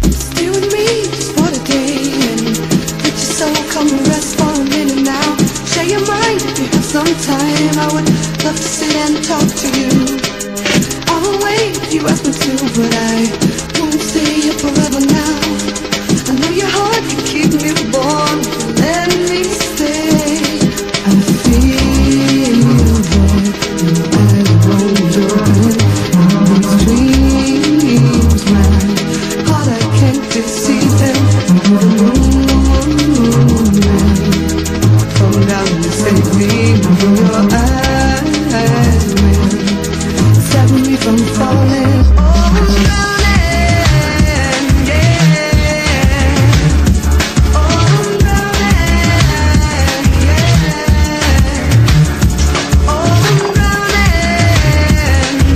Stay with me just for the day and let your soul come and rest for a minute now. Share your mind if you have some time. I would love to sit and talk to you. I'll wait if you ask me to, but I won't stay here forever now. I know your heart can keep me warm. Let me stay. I feel that your eyes won't open. These dreams, my heart, I can't deceive them. Come down and save me from your eyes will save me from falling. Oh, I'm drowning, yeah. Oh, I'm drowning, yeah. Oh, I'm drowning,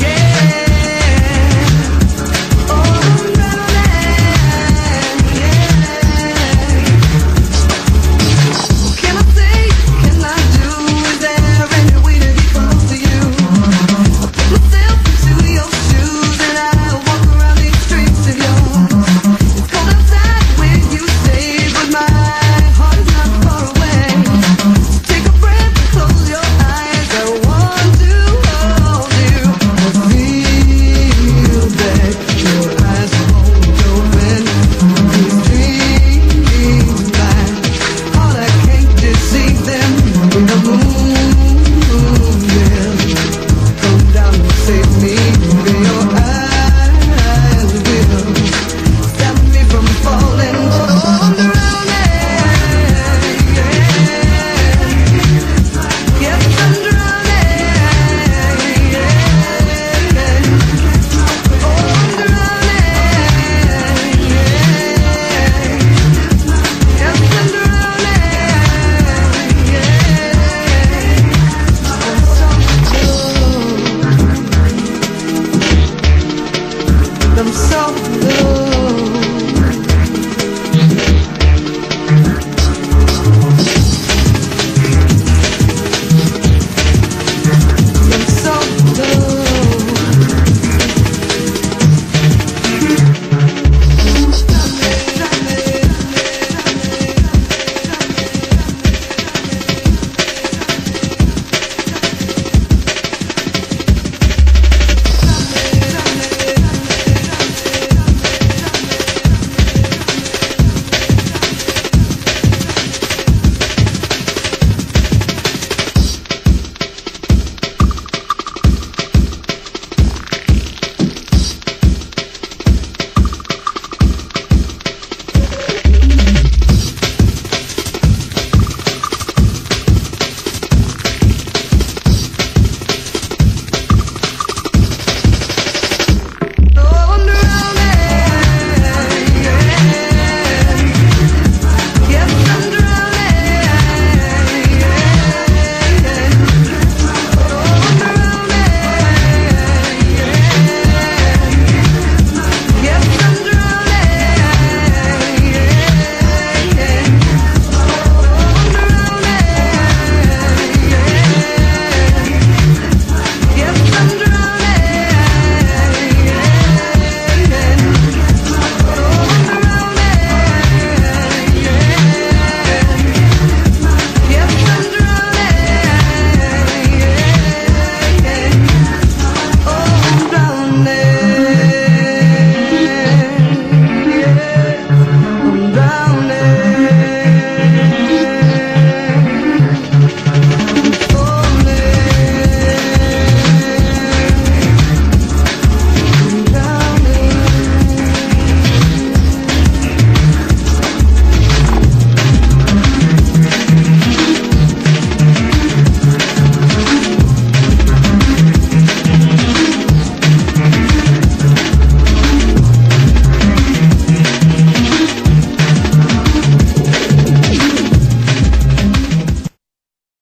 yeah. Oh, I'm drowning, yeah. Can I say, can I do, is there any way to get close to you? I put myself into your shoes and I walk around these streets of yours. It's cold outside where you stay, but my heart is not far away. Take a breath and close your eyes. I want to hold you. I feel that your eyes won't open. These dreams, my heart, I can't deceive them. When the moon will come down and save me, then your eyes will stop me from falling. Oh, I'm drowning, yeah. Yes, I'm drowning, yeah. Oh, I'm drowning, yeah. Yes, I'm drowning, yeah. I'm so blue.